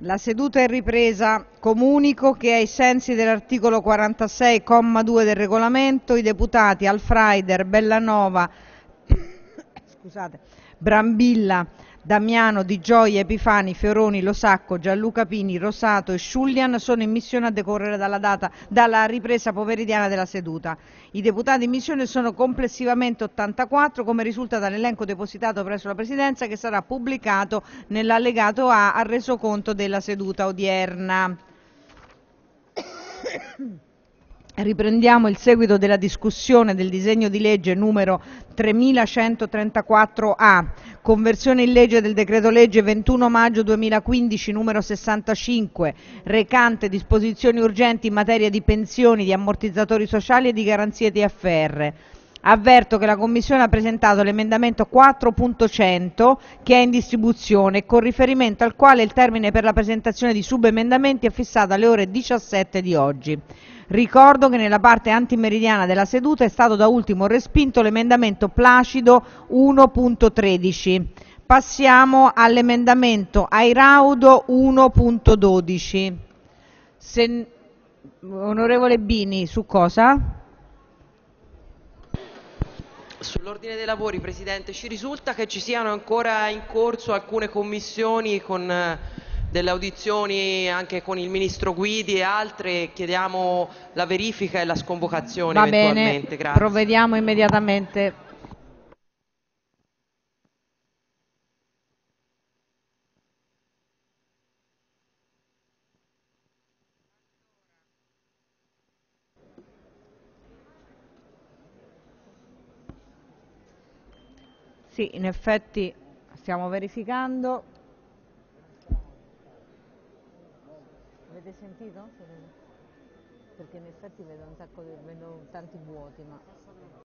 La seduta è ripresa. Comunico che ai sensi dell'articolo 46, comma 2 del regolamento, i deputati Alfraider, Bellanova, scusate, Brambilla, Damiano, Di Gioia, Epifani, Fioroni, Losacco, Gianluca Pini, Rosato e Sciullian sono in missione a decorrere dalla ripresa pomeridiana della seduta. I deputati in missione sono complessivamente 84, come risulta dall'elenco depositato presso la Presidenza, che sarà pubblicato nell'allegato A al resoconto della seduta odierna. Riprendiamo il seguito della discussione del disegno di legge numero 3134A, conversione in legge del decreto legge 21 maggio 2015 numero 65, recante disposizioni urgenti in materia di pensioni, di ammortizzatori sociali e di garanzie TFR. Avverto che la Commissione ha presentato l'emendamento 4.100 che è in distribuzione e con riferimento al quale il termine per la presentazione di subemendamenti è fissato alle ore 17 di oggi. Ricordo che nella parte antimeridiana della seduta è stato da ultimo respinto l'emendamento Placido 1.13. Passiamo all'emendamento Airaudo 1.12. Onorevole Bini, su cosa? Sull'ordine dei lavori, Presidente, ci risulta che ci siano ancora in corso alcune commissioni con delle audizioni anche con il Ministro Guidi e altre. Chiediamo la verifica e la sconvocazione Va bene, eventualmente. Grazie. provvediamo immediatamente. Sì, in effetti stiamo verificando. Avete sentito? Perché in effetti vedo tanti vuoti, ma